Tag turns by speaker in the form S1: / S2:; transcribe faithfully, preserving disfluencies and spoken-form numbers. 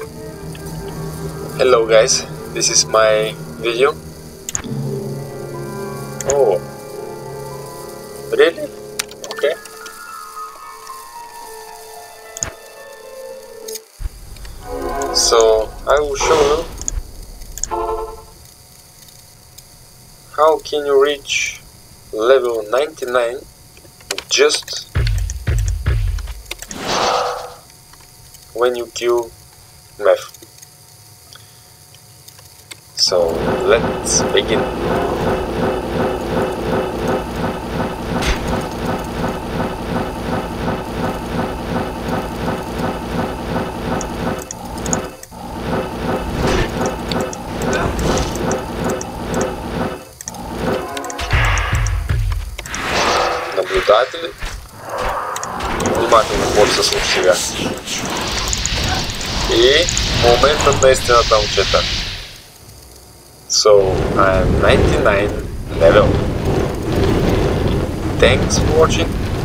S1: Hello guys, this is my video. Oh, really? Okay. So I will show you how can you reach level ninety-nine just when you kill Meth. So let's begin. Наблюдатель. Внимательно больше слушай себя. И моментът наистина там чета. So I'm ninety-nine level. Thanks for watching.